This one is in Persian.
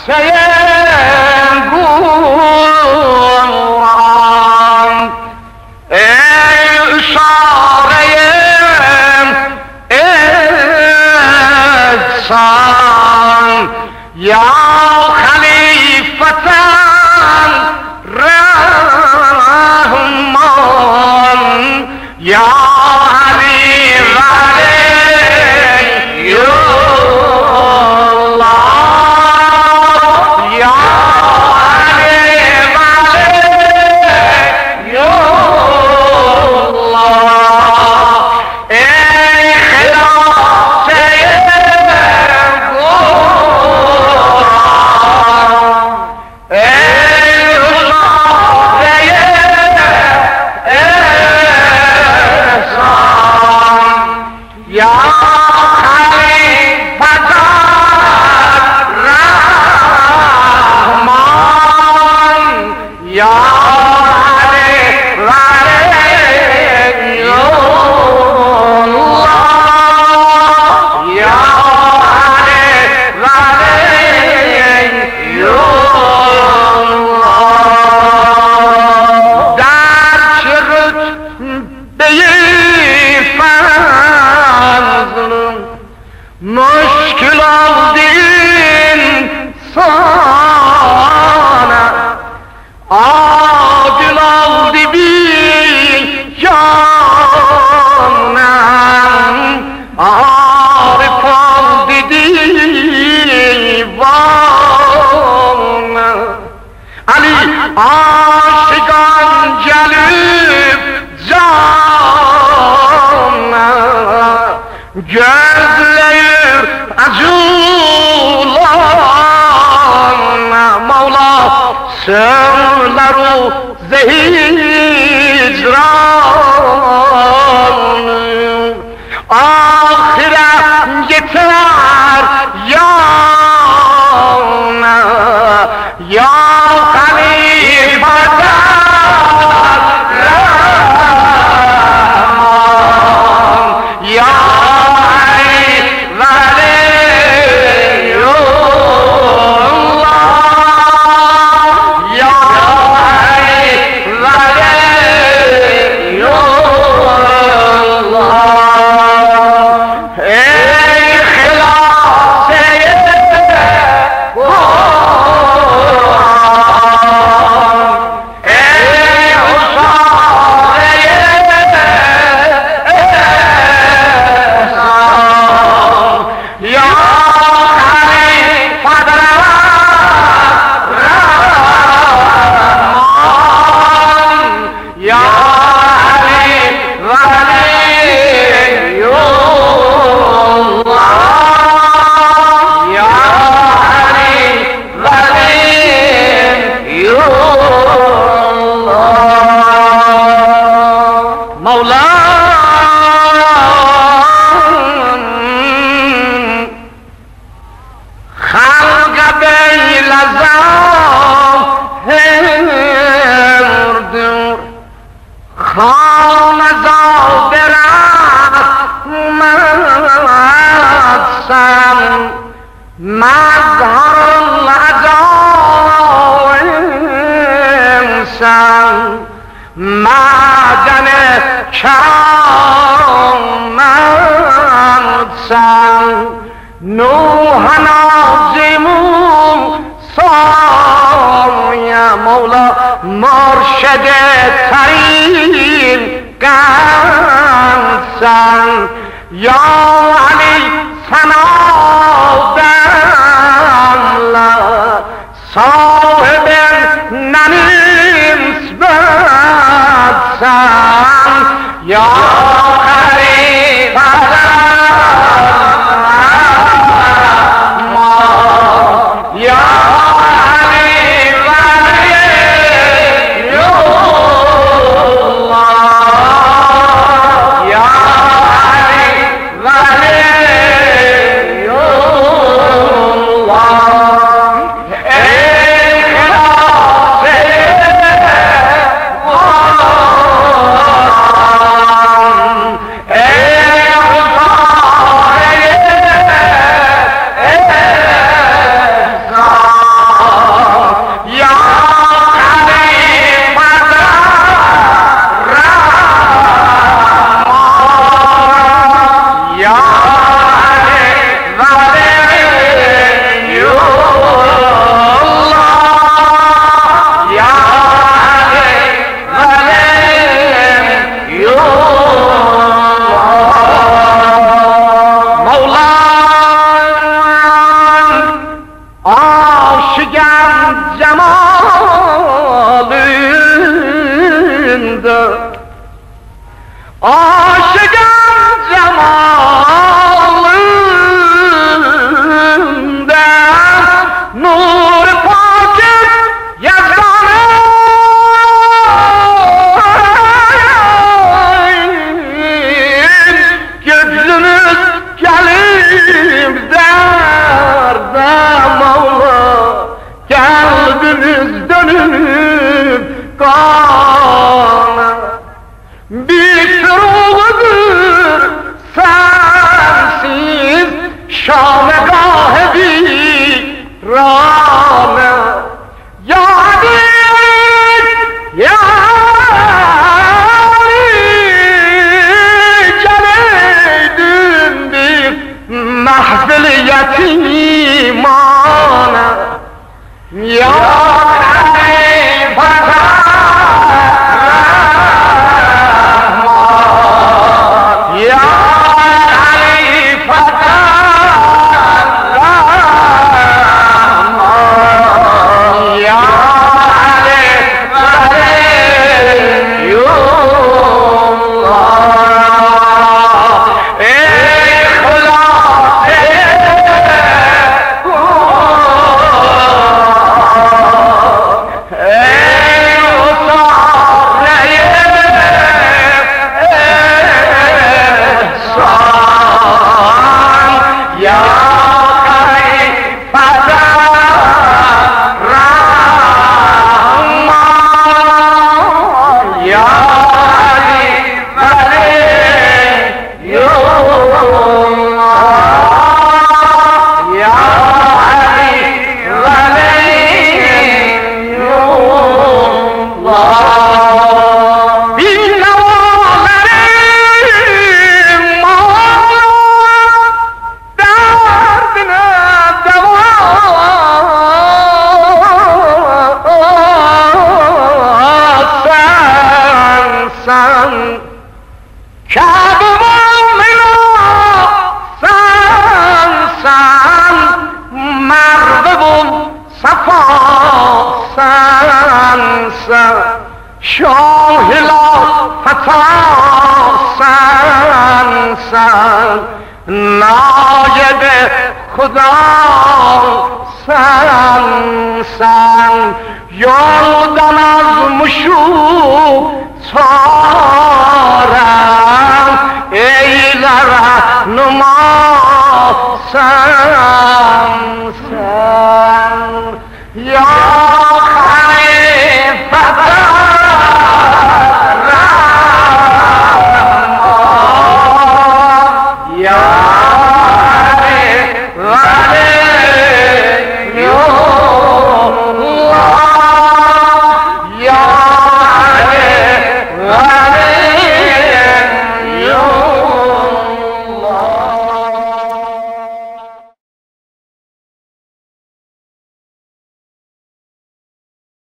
گوران ای اشاره احسان یا خلیفتن رحمان یا علی ولی الله یا علی ولی الله ای خلافه گوران ای یا خلیفت رحمان یا علی ولی الله یا علی ولی الله در چه رتبه مشکل الدین سانه عادل الدبی جانم عارف الدیوانه علی عاشقان جلب جانه gözleyir acılan Mevla söyler o zehicran ahiret yeter yana ya halifeden Rahman ya مظهر العجائب معدن کرامت نوح نازم سایه مولا مرشد ترین قنسن یا علی سنادن صاحب نسبت سن یا خلیفت یا علی ولی الله یا علی ولی عاشقم جمالinde عاشقم جمالinde nur paket yazdanım gözünüz gelir derdem Allah kalbiniz dönüp kana bir ruhudur sensiz şamegah-ı virane yani geleydin bir mahfil yetimane ya şahila fata sensen nayeb Xuda sensen yoldan azmışım çarem eylere numa sensen ya